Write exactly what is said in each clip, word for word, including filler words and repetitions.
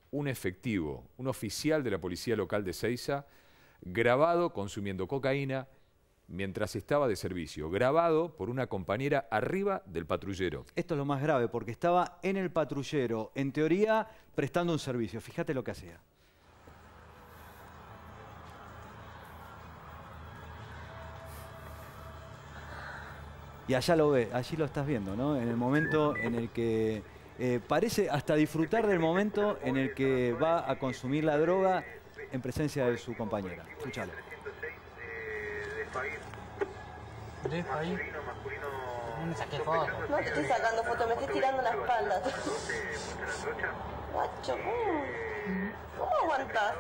un efectivo, un oficial de la policía local de Seiza, grabado consumiendo cocaína mientras estaba de servicio, grabado por una compañera arriba del patrullero. Esto es lo más grave, porque estaba en el patrullero, en teoría, prestando un servicio. Fíjate lo que hacía. Y allá lo ve, allí lo estás viendo, ¿no? En el momento en el que eh, parece hasta disfrutar del momento en el que va a consumir la droga en presencia de su compañera. Escúchalo. ¿De ahí? No me saqué fotos. No te estoy sacando fotos, me estoy tirando la espalda. Macho, ¿cómo, ¿cómo aguantas?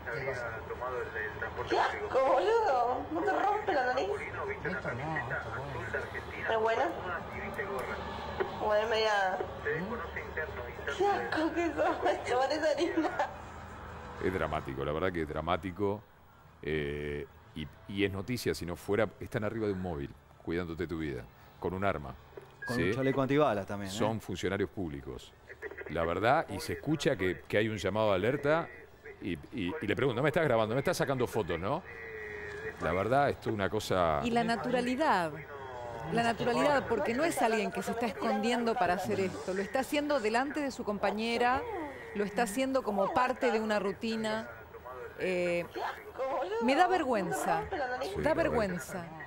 ¡Qué asco, boludo! ¿No te rompe la nariz? Esto no, esto bueno. ¿Es buena? O es media... ¡Qué asco que sos, macho! Parece harina. Es dramático, la verdad que es dramático. Eh, y, y es noticia, si no fuera, están arriba de un móvil, cuidándote tu vida, con un arma. Con ¿sí? un chaleco antibalas también. ¿eh? Son funcionarios públicos. La verdad, y se escucha que, que hay un llamado de alerta y, y, y le pregunto, ¿no me estás grabando? ¿Me estás sacando fotos, no? La verdad, esto es una cosa... Y la naturalidad, la naturalidad, porque no es alguien que se está escondiendo para hacer esto, lo está haciendo delante de su compañera, lo está haciendo como parte de una rutina. Eh, me da vergüenza, Sí, da correcto. vergüenza.